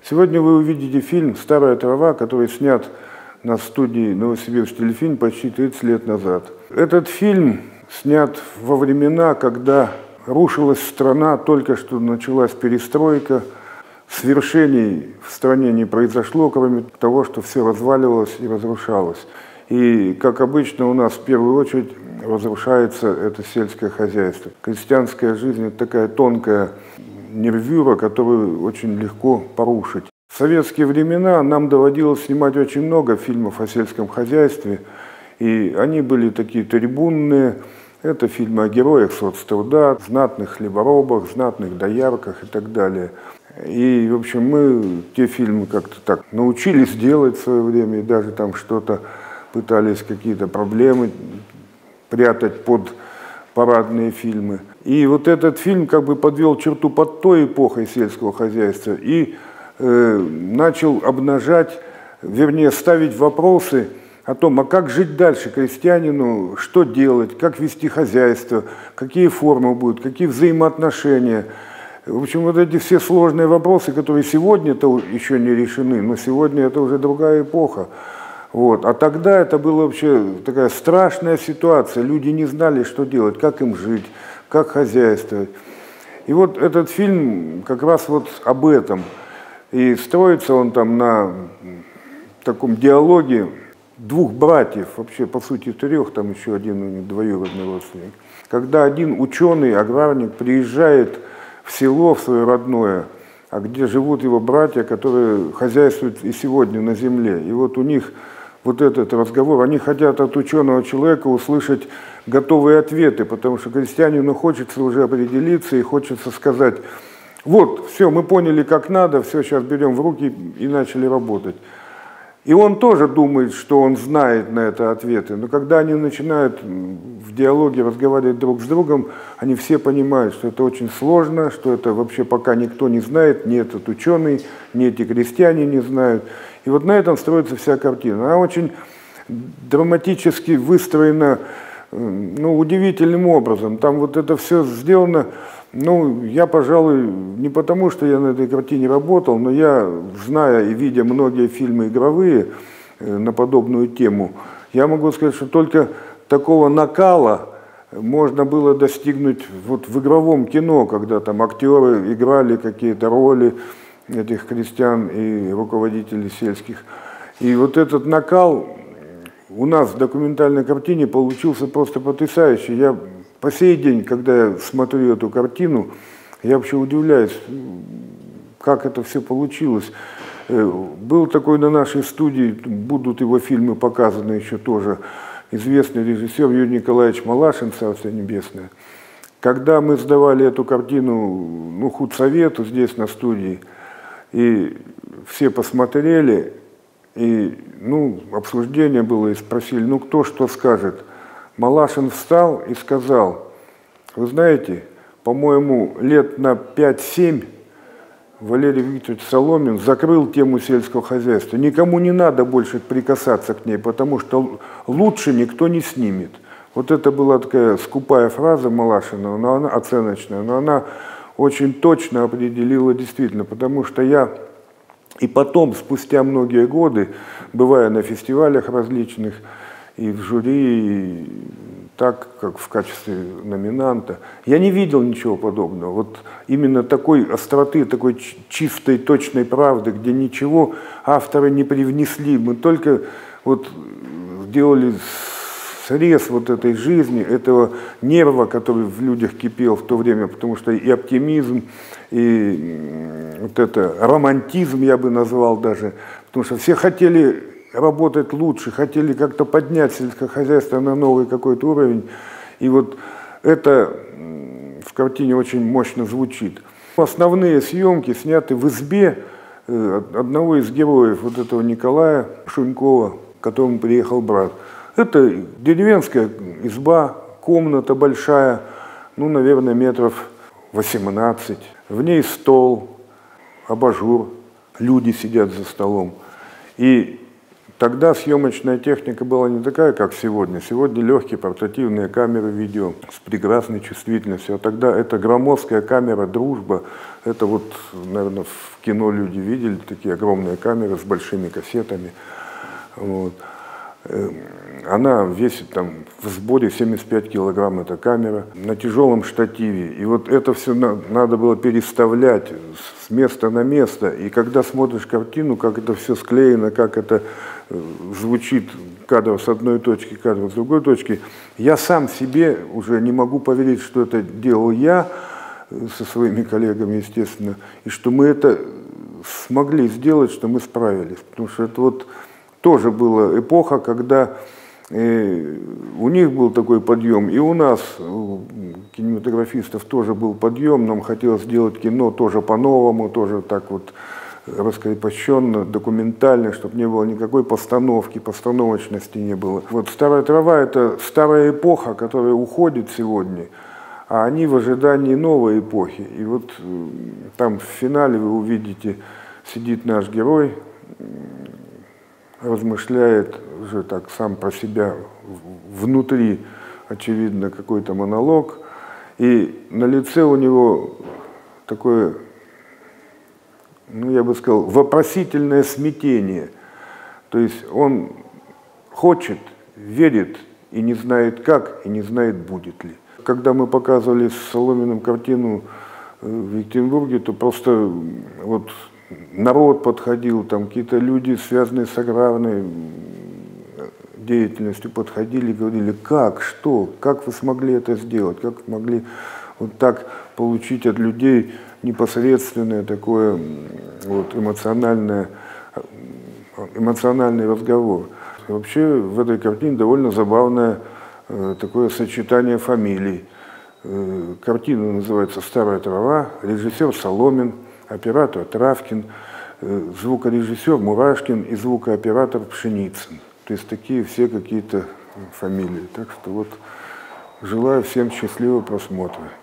Сегодня вы увидите фильм «Старая трава», который снят на студии Новосибирск телефильм почти 30 лет назад. Этот фильм снят во времена, когда рушилась страна, только что началась перестройка, свершений в стране не произошло, кроме того, что все разваливалось и разрушалось. И, как обычно, у нас в первую очередь разрушается это сельское хозяйство. Крестьянская жизнь – это такая тонкая нервюра, которую очень легко порушить. В советские времена нам доводилось снимать очень много фильмов о сельском хозяйстве, и они были такие трибунные. Это фильмы о героях соцтруда, знатных хлеборобах, знатных доярках и так далее. И, в общем, мы те фильмы как-то так научились делать в свое время, и даже там что-то пытались, какие-то проблемы прятать под парадные фильмы. И вот этот фильм как бы подвел черту под той эпохой сельского хозяйства и начал обнажать, вернее, ставить вопросы о том, а как жить дальше крестьянину, что делать, как вести хозяйство, какие формы будут, какие взаимоотношения. В общем, вот эти все сложные вопросы, которые сегодня-то еще не решены, но сегодня это уже другая эпоха. Вот. А тогда это была вообще такая страшная ситуация. Люди не знали, что делать, как им жить, как хозяйствовать. И вот этот фильм как раз вот об этом. И строится он там на таком диалоге двух братьев, вообще по сути трех, там еще один у них двоюродный родственник. Когда один ученый, аграрник, приезжает в село, в свое родное, где живут его братья, которые хозяйствуют и сегодня на земле. И вот у них вот этот разговор, они хотят от ученого человека услышать готовые ответы, потому что крестьянину хочется уже определиться и хочется сказать: вот, все, мы поняли, как надо, все, сейчас берем в руки и начали работать. И он тоже думает, что он знает на это ответы, но когда они начинают в диалоге разговаривать друг с другом, они все понимают, что это очень сложно, что это вообще пока никто не знает, ни этот ученый, ни эти крестьяне не знают. И вот на этом строится вся картина. Она очень драматически выстроена, удивительным образом. Там вот это все сделано. Я, пожалуй, не потому, что я на этой картине работал, но я, зная и видя многие фильмы игровые на подобную тему, я могу сказать, что только такого накала можно было достигнуть вот в игровом кино, когда там актеры играли какие-то роли этих крестьян и руководителей сельских. И вот этот накал у нас в документальной картине получился просто потрясающий. Я по сей день, когда я смотрю эту картину, я вообще удивляюсь, как это все получилось. Был такой на нашей студии, будут его фильмы показаны еще тоже, известный режиссер Юрий Николаевич Малашин, Царствие Небесное. Когда мы сдавали эту картину худсовету здесь на студии, и все посмотрели, и обсуждение было, и спросили, кто что скажет. Малашин встал и сказал: вы знаете, по-моему, лет на 5-7 Валерий Викторович Соломин закрыл тему сельского хозяйства. Никому не надо больше прикасаться к ней, потому что лучше никто не снимет. Вот это была такая скупая фраза Малашина, но она оценочная, но она очень точно определила действительно, потому что я и потом, спустя многие годы, бывая на фестивалях различных, и в жюри, и так, как в качестве номинанта, я не видел ничего подобного. Вот именно такой остроты, такой чистой, точной правды, где ничего авторы не привнесли. Мы только вот делали срез вот этой жизни, этого нерва, который в людях кипел в то время, потому что и оптимизм, и вот это романтизм, я бы назвал даже, потому что все хотели работать лучше, хотели как-то поднять сельское хозяйство на новый какой-то уровень. И вот это в картине очень мощно звучит. Основные съемки сняты в избе одного из героев, вот этого Николая Шунькова, к которому приехал брат. Это деревенская изба, комната большая, наверное, метров 18. В ней стол, абажур, люди сидят за столом. И Тогда съемочная техника была не такая, как сегодня. Сегодня легкие портативные камеры видео с прекрасной чувствительностью. А тогда это громоздкая камера «Дружба». Это вот, наверное, в кино люди видели такие огромные камеры с большими кассетами. Вот. Она весит там в сборе 75 килограмм, эта камера, на тяжелом штативе. И вот это все надо было переставлять с места на место. И когда смотришь картину, как это все склеено, как это звучит кадр с одной точки, кадр с другой точки, я сам себе уже не могу поверить, что это делал я со своими коллегами, естественно, и что мы это смогли сделать, что мы справились. Потому что это вот тоже была эпоха, когда у них был такой подъем, и у нас, у кинематографистов, тоже был подъем. Нам хотелось сделать кино тоже по-новому, тоже так вот раскрепощенно, документально, чтобы не было никакой постановки, постановочности не было. Вот «Старая трава» — это старая эпоха, которая уходит сегодня, а они в ожидании новой эпохи. И вот там в финале вы увидите, сидит наш герой, размышляет уже так сам про себя, внутри, очевидно, какой-то монолог, и на лице у него такое, ну, я бы сказал, вопросительное смятение. То есть он хочет, верит и не знает как, и не знает, будет ли. Когда мы показывали с Соломиным картину в Екатеринбурге, то просто вот народ подходил, там какие-то люди, связанные с аграрной деятельностью, подходили и говорили: как, что, как вы смогли это сделать, как могли вот так получить от людей непосредственное такое вот эмоциональный разговор. И вообще в этой картине довольно забавное такое сочетание фамилий. Картина называется «Старая трава», режиссер Соломин, оператор Травкин, звукорежиссер Мурашкин и звукооператор Пшеницын. То есть такие все какие-то фамилии. Так что вот желаю всем счастливого просмотра.